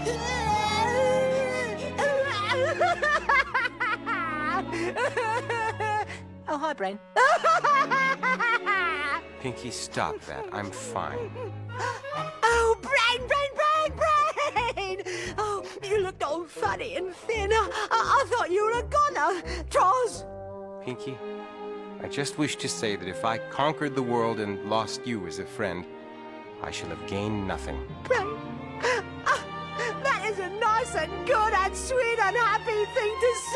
Oh, hi, Brain. Pinky, stop that. I'm fine. Oh, Brain! Oh, you looked all funny and thin. I thought you were a goner. Troz! Pinky, I just wish to say that if I conquered the world and lost you as a friend, I shall have gained nothing. Brain, that is a nice and good and sweet and happy thing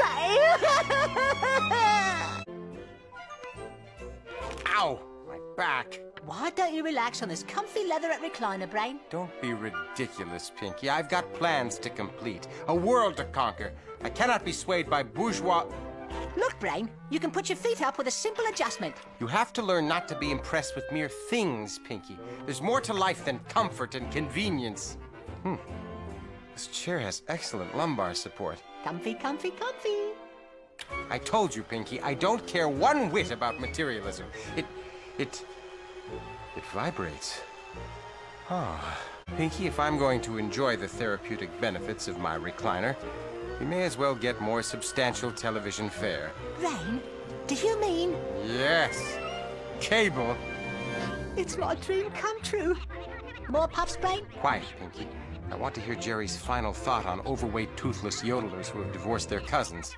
to say. Ow! My back. Why don't you relax on this comfy leatherette recliner, Brain? Don't be ridiculous, Pinky. I've got plans to complete, a world to conquer. I cannot be swayed by bourgeois... Look, Brain, you can put your feet up with a simple adjustment. You have to learn not to be impressed with mere things, Pinky. There's more to life than comfort and convenience. This chair has excellent lumbar support. Comfy, comfy, comfy. I told you, Pinky, I don't care one whit about materialism. It vibrates. Ah, Pinky, if I'm going to enjoy the therapeutic benefits of my recliner, we may as well get more substantial television fare. Brain, do you mean? Yes, cable. It's my dream come true. More puffs, Brain? Quiet, Pinky. I want to hear Jerry's final thought on overweight, toothless yodelers who have divorced their cousins.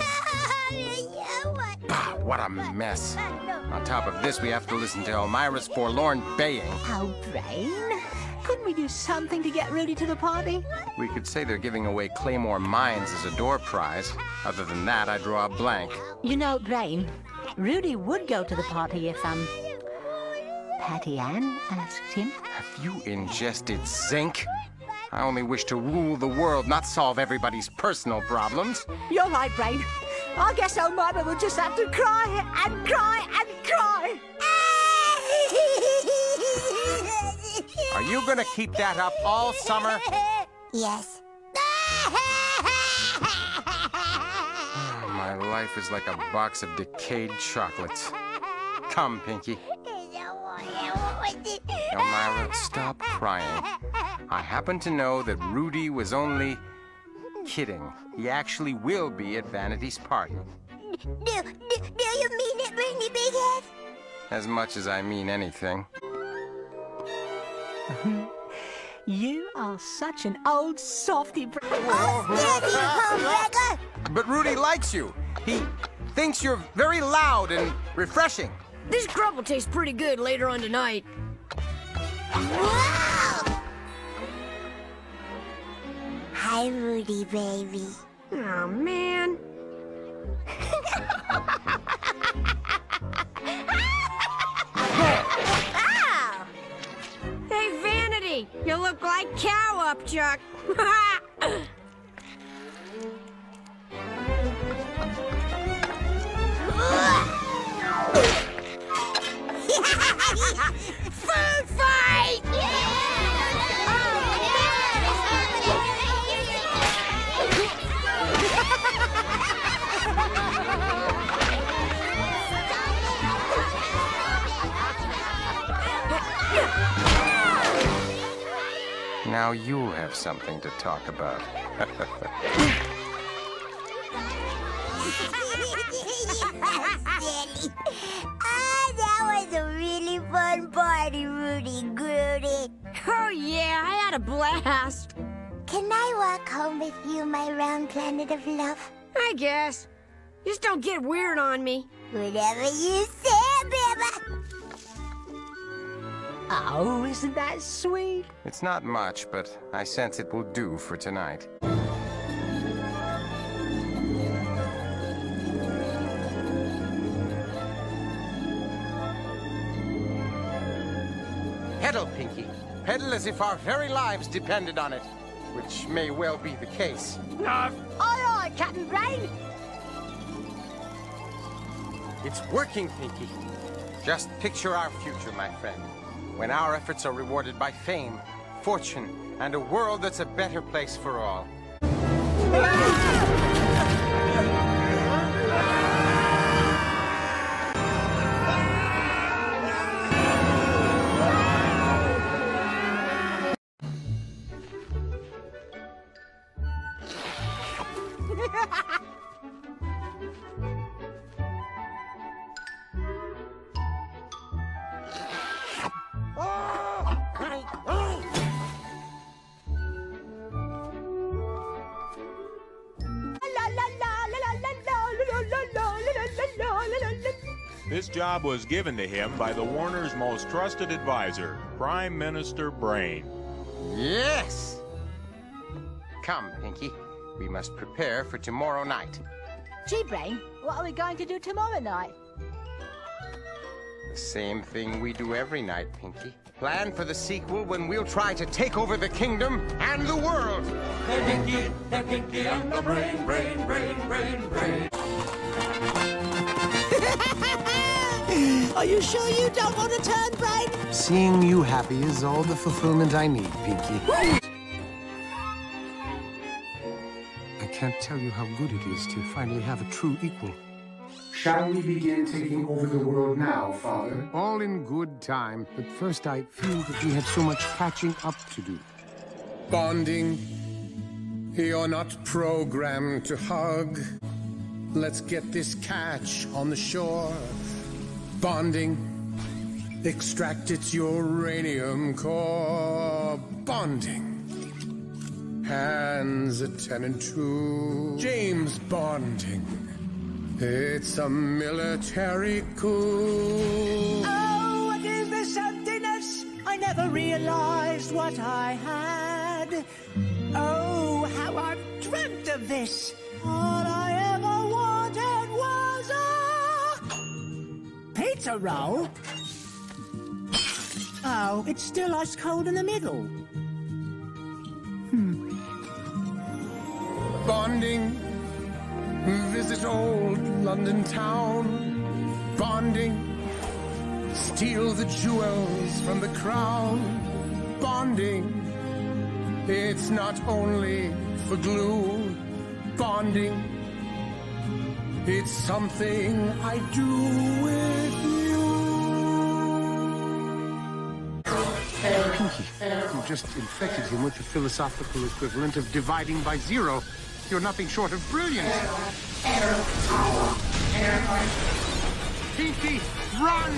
Bah, what a mess. On top of this, we have to listen to Elmyra's forlorn baying. Oh, Brain, couldn't we do something to get Rudy to the party? We could say they're giving away Claymore Mines as a door prize. Other than that, I draw a blank. You know, Brain, Rudy would go to the party if, Patty Ann asked him. Have you ingested zinc? I only wish to rule the world, not solve everybody's personal problems. You're right, Brain. I guess Elmyra will just have to cry and cry and cry. Are you gonna keep that up all summer? Yes. My life is like a box of decayed chocolates. Come, Pinky. Elmyra, stop crying. I happen to know that Rudy was only kidding. He actually will be at Vanity's party. Do you mean it, Bernie Bighead? As much as I mean anything. You are such an old softy. But Rudy likes you. He thinks you're very loud and refreshing. This crumble tastes pretty good later on tonight. Whoa! Hi, Rudy, baby. Oh, man. Oh! Hey, Vanity, you look like Cow Up, Chuck. Food fight! Now you'll have something to talk about. That was a really fun party, Rudy Groody. Oh, yeah, I had a blast. Can I walk home with you, my round planet of love? I guess. Just don't get weird on me. Whatever you say, baby. Oh, isn't that sweet? It's not much, but I sense it will do for tonight. Pedal, Pinky. Pedal as if our very lives depended on it. Which may well be the case. Aye, aye, Captain Brain. It's working, Pinky. Just picture our future, my friend. When our efforts are rewarded by fame, fortune, and a world that's a better place for all. This job was given to him by the Warner's most trusted advisor, Prime Minister Brain. Yes! Come, Pinky. We must prepare for tomorrow night. Gee, Brain, what are we going to do tomorrow night? The same thing we do every night, Pinky. Plan for the sequel when we'll try to take over the kingdom and the world. They're Pinky and the Brain, Brain, Brain, Brain, Brain. Are you sure you don't want to turn, Brain? Seeing you happy is all the fulfillment I need, Pinky. I can't tell you how good it is to finally have a true equal. Shall we begin taking over the world now, Father? All in good time, but first I feel that we have so much catching up to do. Bonding. You're not programmed to hug. Let's get this catch on the shore. Bonding. Extract its uranium core. Bonding. Hands at 10 and 2. James Bonding. It's a military coup. Oh, what is this emptiness? I never realized what I had. Oh, how I've dreamt of this. All I ever wanted was a pizza roll. Oh, it's still ice cold in the middle. Bonding. Visit old London town. Bonding. Steal the jewels from the crown. Bonding. It's not only for glue. Bonding. It's something I do with you. Pinky, you just infected him with the philosophical equivalent of dividing by zero. You're nothing short of brilliant. Pinky, run!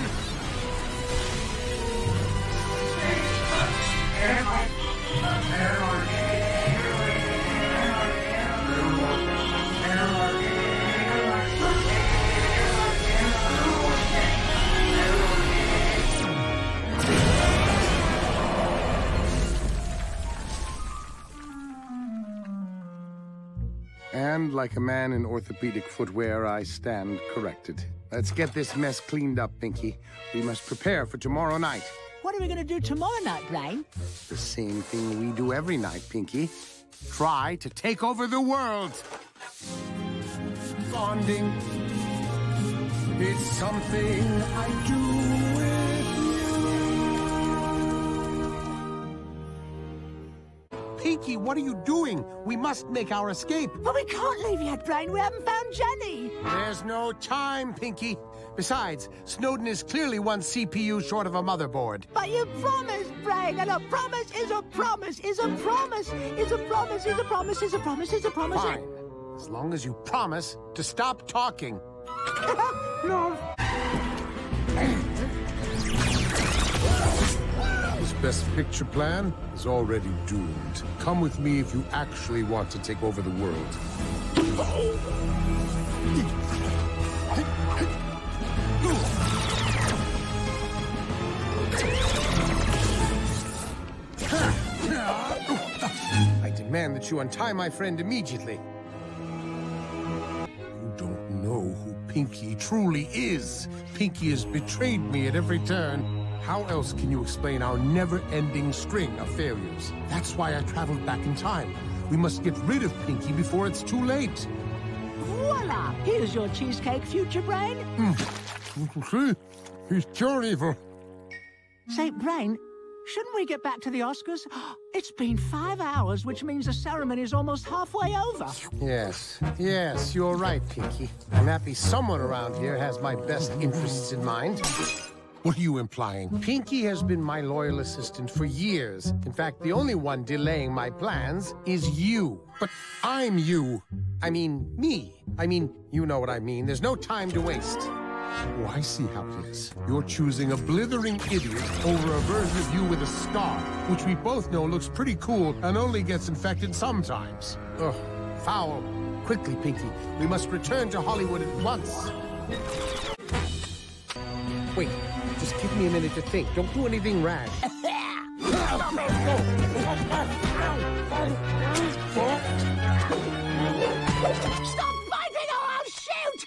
And like a man in orthopedic footwear, I stand corrected. Let's get this mess cleaned up, Pinky. We must prepare for tomorrow night. What are we going to do tomorrow night, Brain? The same thing we do every night, Pinky. Try to take over the world. Bonding. It's something I do with you. Pinky, what are you doing? We must make our escape. But we can't leave yet, Brain. We haven't found Jenny. There's no time, Pinky. Besides, Snowden is clearly one CPU short of a motherboard. But you promised, Brain, and a promise is a promise, is a promise, is a promise, is a promise, is a promise, is a promise. Fine. As long as you promise to stop talking. No. This best picture plan is already doomed. Come with me if you actually want to take over the world. I demand that you untie my friend immediately. You don't know who Pinky truly is. Pinky has betrayed me at every turn. How else can you explain our never-ending string of failures? That's why I traveled back in time. We must get rid of Pinky before it's too late. Voila! Here's your cheesecake, future Brain. See? He's pure evil. Say, Brain, shouldn't we get back to the Oscars? It's been 5 hours, which means the ceremony is almost halfway over. Yes, you're right, Pinky. I'm happy someone around here has my best interests in mind. What are you implying? Pinky has been my loyal assistant for years. In fact, the only one delaying my plans is you. But I'm you. I mean, me. I mean, you know what I mean. There's no time to waste. Oh, I see how it is. You're choosing a blithering idiot over a version of you with a scar, which we both know looks pretty cool and only gets infected sometimes. Ugh, foul. Quickly, Pinky. We must return to Hollywood at once. Wait, just give me a minute to think. Don't do anything rash. Stop fighting or I'll shoot!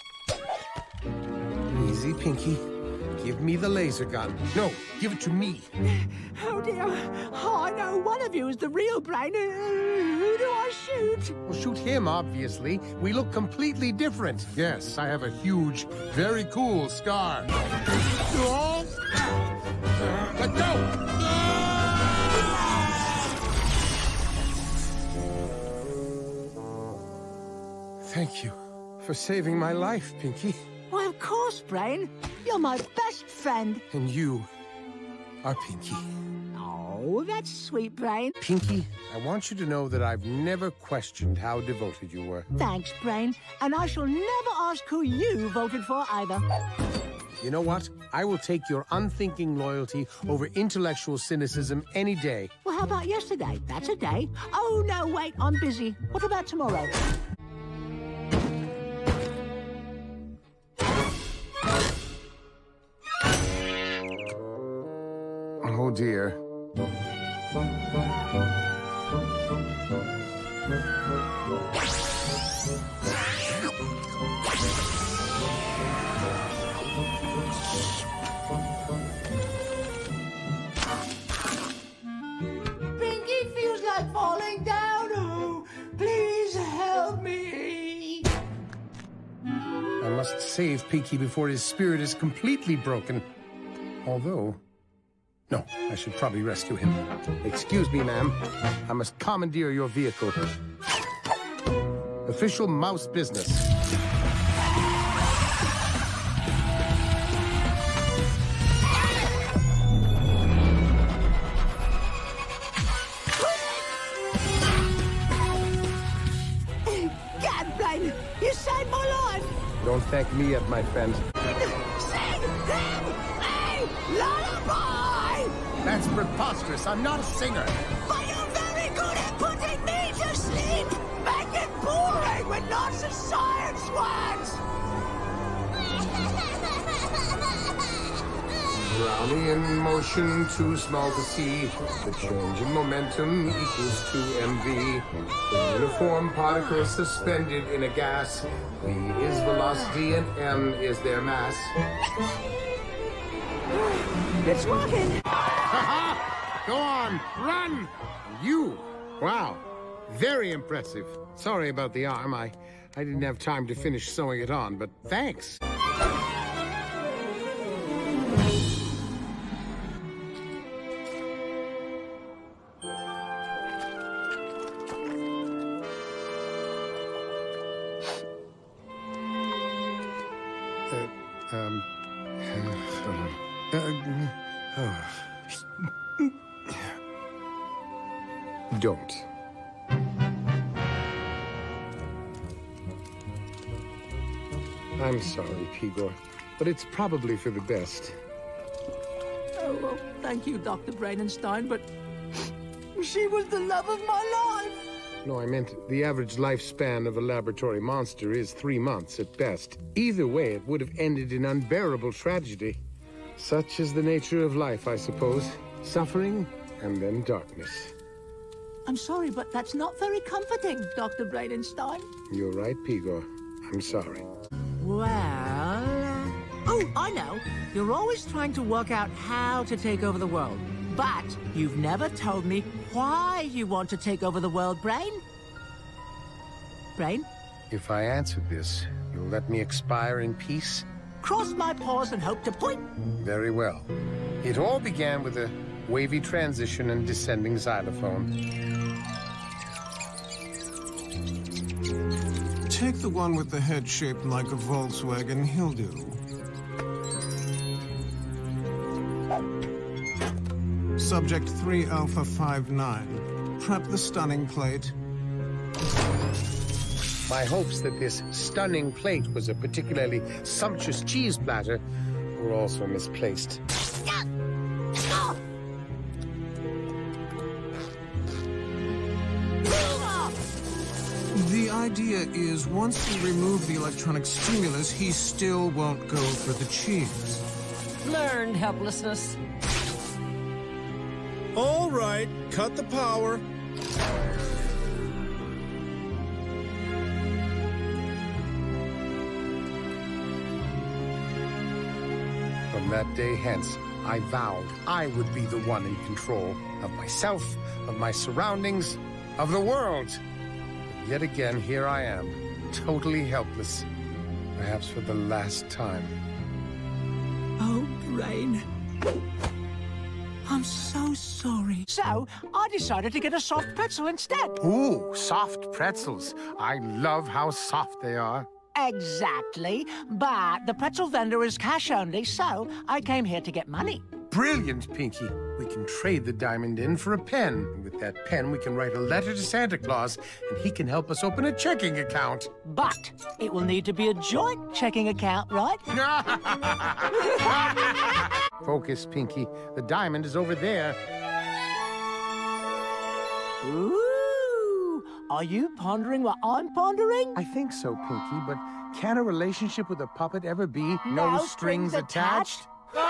Easy, Pinky. Give me the laser gun. No, give it to me. Oh dear. Oh, I know one of you is the real brain. Who do I shoot? Well, shoot him, obviously. We look completely different. Yes, I have a huge, very cool scar. Let go! Thank you for saving my life, Pinky. Why, of course, Brain. You're my best friend. And you are Pinky. Oh, that's sweet, Brain. Pinky, I want you to know that I've never questioned how devoted you were. Thanks, Brain. And I shall never ask who you voted for either. You know what? I will take your unthinking loyalty over intellectual cynicism any day. Well, how about yesterday? That's a day. Oh, no, wait, I'm busy. What about tomorrow? Oh, dear. Pinky feels like falling down. Oh, please help me. I must save Pinky before his spirit is completely broken. Although... no, I should probably rescue him. Excuse me, ma'am. I must commandeer your vehicle. Official mouse business. God, Brain, you saved my life. Don't thank me yet, my friend. Sing him a lullaby. That's preposterous. I'm not a singer. But you're very good at putting me to sleep. Make it boring with lots of science words. Drowning in motion, too small to see. The change in momentum equals 2mv. The uniform particles suspended in a gas. V is velocity and m is their mass. It's working. Go on, run! You? Wow, very impressive. Sorry about the arm. I didn't have time to finish sewing it on, but thanks. Don't. I'm sorry, Pigor, but it's probably for the best. Oh, well, thank you, Dr. Brainenstein, but she was the love of my life. No, I meant the average lifespan of a laboratory monster is 3 months at best. Either way, it would have ended in unbearable tragedy. Such is the nature of life, I suppose. Suffering and then darkness. I'm sorry, but that's not very comforting, Dr. Brainenstein. You're right, Pigor. I'm sorry. Well... oh, I know. You're always trying to work out how to take over the world. But you've never told me why you want to take over the world, Brain. Brain? If I answered this, you'll let me expire in peace? Cross my paws and hope to point. Very well. It all began with a wavy transition and descending xylophone. Take the one with the head shaped like a Volkswagen. He'll do. Subject 3 Alpha 59. Prep the stunning plate. My hopes that this stunning plate was a particularly sumptuous cheese platter were also misplaced. The idea is, once we remove the electronic stimulus, he still won't go for the cheese. Learned helplessness. All right, cut the power. From that day hence, I vowed I would be the one in control of myself, of my surroundings, of the world. Yet again, here I am, totally helpless, perhaps for the last time. Oh, Brain. I'm so sorry. So, I decided to get a soft pretzel instead. Ooh, soft pretzels. I love how soft they are. Exactly. But the pretzel vendor is cash only, so I came here to get money. Brilliant, Pinky. We can trade the diamond in for a pen. And with that pen, we can write a letter to Santa Claus, and he can help us open a checking account. But it will need to be a joint checking account, right? Focus, Pinky. The diamond is over there. Ooh! Are you pondering what I'm pondering? I think so, Pinky, but can a relationship with a puppet ever be no strings attached?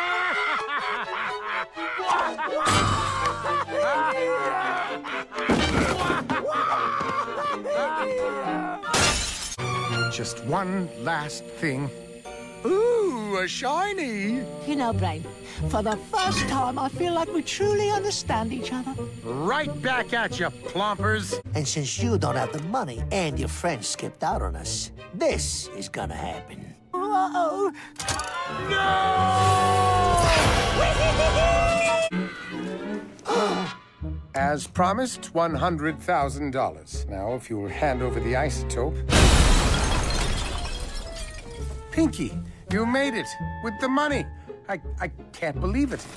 Just one last thing. Ooh, a shiny! You know, Brain, for the first time, I feel like we truly understand each other. Right back at you, plompers! And since you don't have the money and your friend skipped out on us, this is gonna happen. Uh-oh! As promised, $100,000. Now, if you will hand over the isotope... Pinky, you made it with the money. I can't believe it.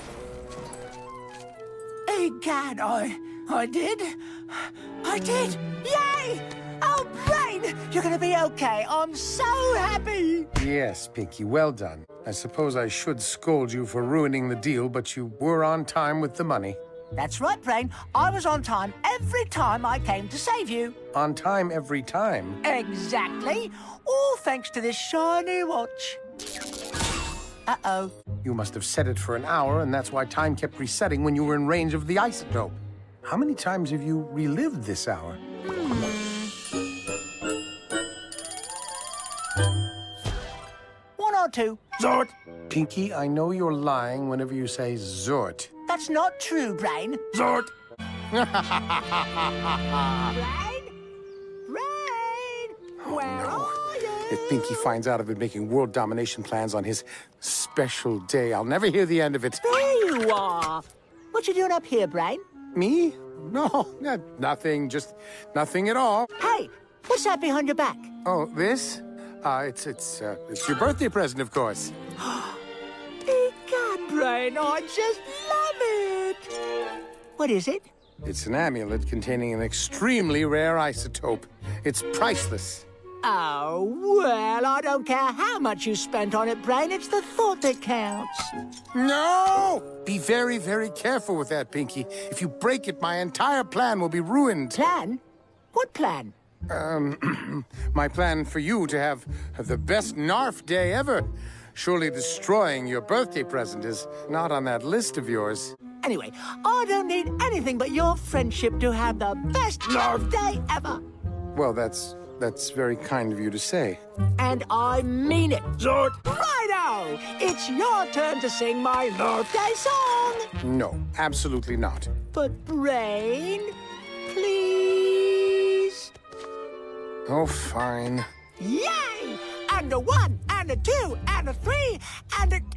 Egad, I did. I did. Yay! Oh, Brain, you're gonna be okay. I'm so happy. Yes, Pinky, well done. I suppose I should scold you for ruining the deal, but you were on time with the money. That's right, Brain. I was on time every time I came to save you. On time every time? Exactly. All thanks to this shiny watch. Uh-oh. You must have set it for an hour, and that's why time kept resetting when you were in range of the isotope. How many times have you relived this hour? One or two. Zort! Pinky, I know you're lying whenever you say Zort. That's not true, Brain. Zort! Brain? Brain? Where are you? If Pinky finds out I've been making world domination plans on his special day, I'll never hear the end of it. There you are. What you doing up here, Brain? Me? No, nothing. Just nothing at all. Hey, what's that behind your back? Oh, this? It's your birthday present, of course. Egad, Brain, I just love it. What is it? It's an amulet containing an extremely rare isotope. It's priceless. Oh, well, I don't care how much you spent on it, Brain. It's the thought that counts. No! Be very, very careful with that, Pinky. If you break it, my entire plan will be ruined. Plan? What plan? My plan for you to have the best NARF day ever. Surely destroying your birthday present is not on that list of yours. Anyway, I don't need anything but your friendship to have the best NARF day ever. Well, that's very kind of you to say. And I mean it. Zort! Righto! It's your turn to sing my NARF day song. No, absolutely not. But Brain, please. Oh, fine. Yay! And a 1, and a 2, and a 3, and a...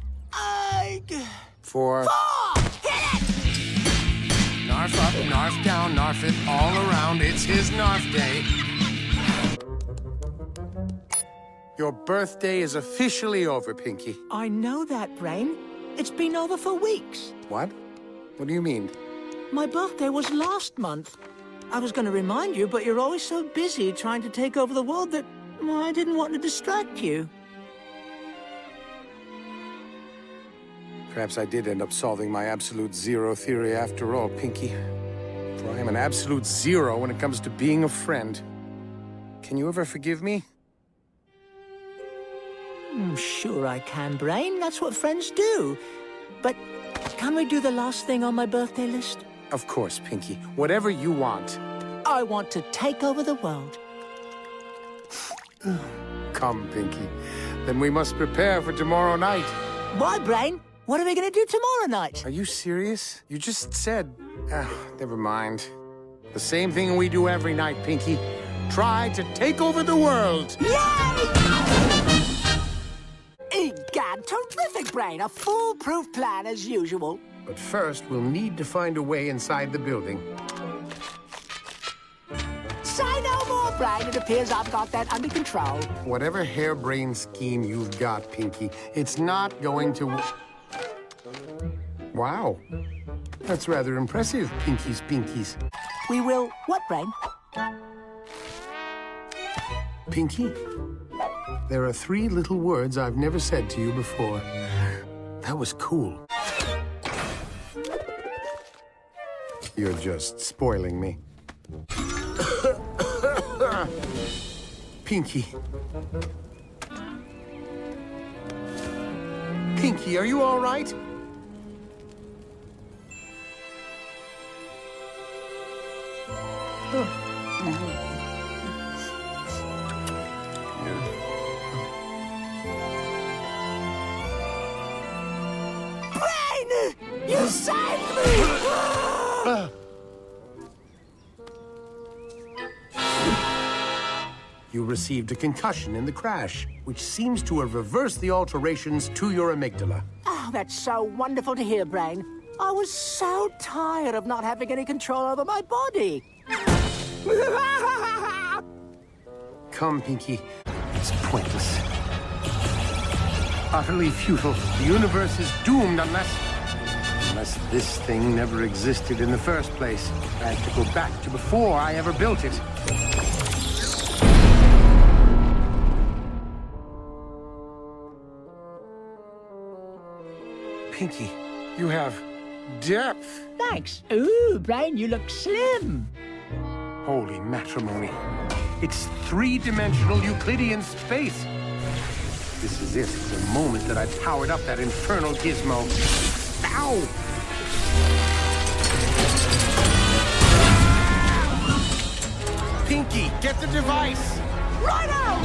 4. 4! Hit it! Narf up, Narf down, Narf it all around. It's his Narf day. Your birthday is officially over, Pinky. I know that, Brain. It's been over for weeks. What? What do you mean? My birthday was last month. I was going to remind you, but you're always so busy trying to take over the world that well, I didn't want to distract you. Perhaps I did end up solving my absolute zero theory after all, Pinky. For I am an absolute zero when it comes to being a friend. Can you ever forgive me? Sure I can, Brain. That's what friends do. But can we do the last thing on my birthday list? Of course, Pinky. Whatever you want. I want to take over the world. Come, Pinky. Then we must prepare for tomorrow night. Why, Brain? What are we going to do tomorrow night? Are you serious? You just said... never mind. The same thing we do every night, Pinky. Try to take over the world. Yay! Egad, terrific, Brain. A foolproof plan as usual. But first, we'll need to find a way inside the building. Say no more, Brain. It appears I've got that under control. Whatever harebrained scheme you've got, Pinky, it's not going to... Wow. That's rather impressive, Pinky's Pinkies. We will... What, Brain? Pinky, there are 3 little words I've never said to you before. That was cool. You're just spoiling me. Pinky. Pinky, are you all right? Brain! You saved me! You received a concussion in the crash, which seems to have reversed the alterations to your amygdala. Oh, that's so wonderful to hear, Brain. I was so tired of not having any control over my body. Come, Pinky. It's pointless. Utterly futile. The universe is doomed unless this thing never existed in the first place. I have to go back to before I ever built it. Pinky, you have depth. Thanks. Ooh, Brain, you look slim. Holy matrimony. It's 3-dimensional Euclidean space. This is it, the moment that I powered up that infernal gizmo. Ow! Pinky, get the device! Right out!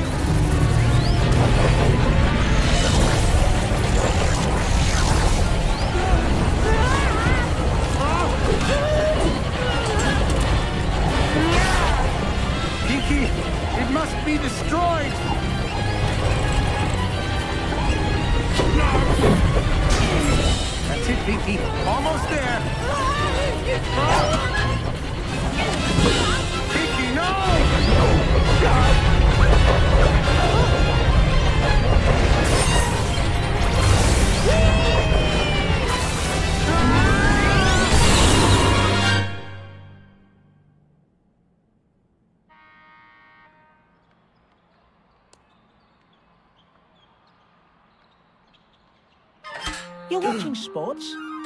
Pinky, it must be destroyed! That's it, Pinky. Almost there. Pinky, no! You're watching sports?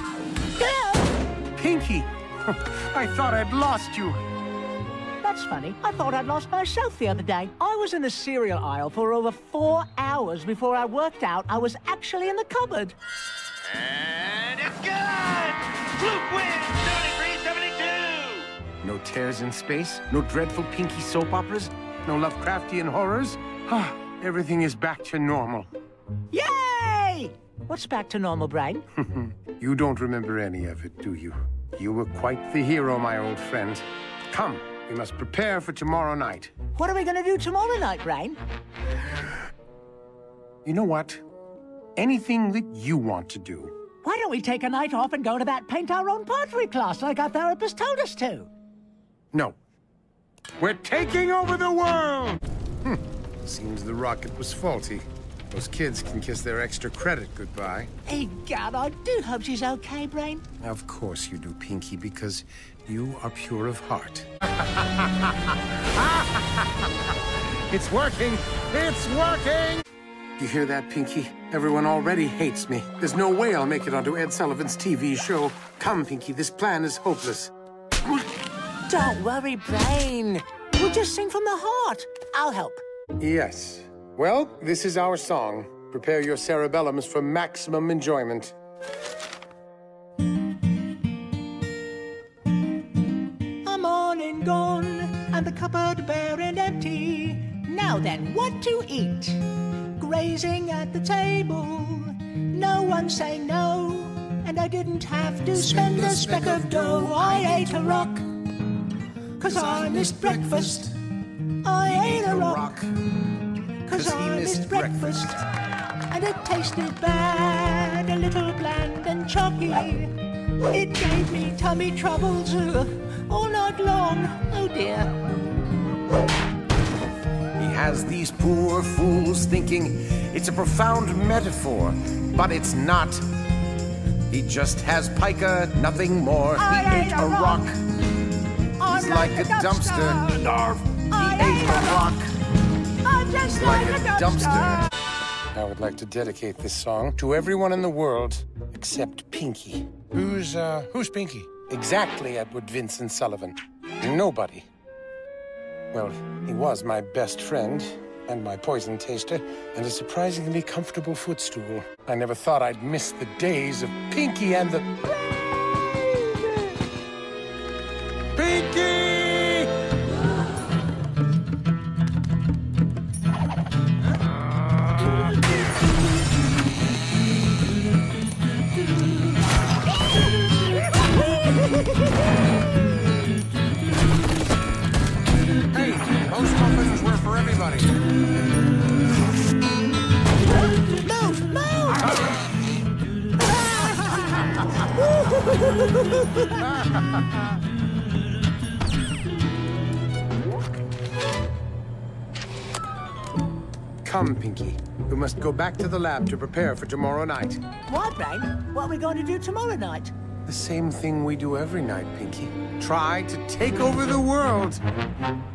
Pinky! I thought I'd lost you. That's funny. I thought I'd lost myself the other day. I was in the cereal aisle for over 4 hours before I worked out I was actually in the cupboard. And it's good! Fluke wins 73-72! No tears in space? No dreadful Pinky soap operas? No Lovecraftian horrors? Everything is back to normal. Yay! What's back to normal, Brain? You don't remember any of it, do you? You were quite the hero, my old friend. Come, we must prepare for tomorrow night. What are we going to do tomorrow night, Brain? You know what? Anything that you want to do. Why don't we take a night off and go to that paint-our-own pottery class like our therapist told us to? No. We're taking over the world! Seems the rocket was faulty. Those kids can kiss their extra credit goodbye. Egad, I do hope she's okay, Brain. Of course you do, Pinky, because you are pure of heart. It's working! It's working! You hear that, Pinky? Everyone already hates me. There's no way I'll make it onto Ed Sullivan's TV show. Come, Pinky, this plan is hopeless. Don't worry, Brain. We'll just sing from the heart. I'll help. Yes. Well, this is our song. Prepare your cerebellums for maximum enjoyment. A morning gone, and the cupboard bare and empty. Now then, what to eat? Grazing at the table. No one say no, and I didn't have to spend a speck of dough. I ate a rock, 'cause I missed breakfast. I ate a rock, 'cause I missed breakfast. And it tasted bad, a little bland and chalky. It gave me tummy troubles all night long. Oh dear. He has these poor fools thinking it's a profound metaphor, but it's not. He just has pica, nothing more. He ate a rock. He's like a dumpster. Narf. He ate a rock. I'm just like a dumpster. I would like to dedicate this song to everyone in the world except Pinky. Who's Pinky? Exactly, Edward Vincent Sullivan. Nobody. Well, he was my best friend and my poison taster and a surprisingly comfortable footstool. I never thought I'd miss the days of Pinky and the... Pinky! Hey, those muffins were for everybody. Move! Move! Come, Pinky. We must go back to the lab to prepare for tomorrow night. Why, Brain? What are we going to do tomorrow night? The same thing we do every night, Pinky. Try to take over the world.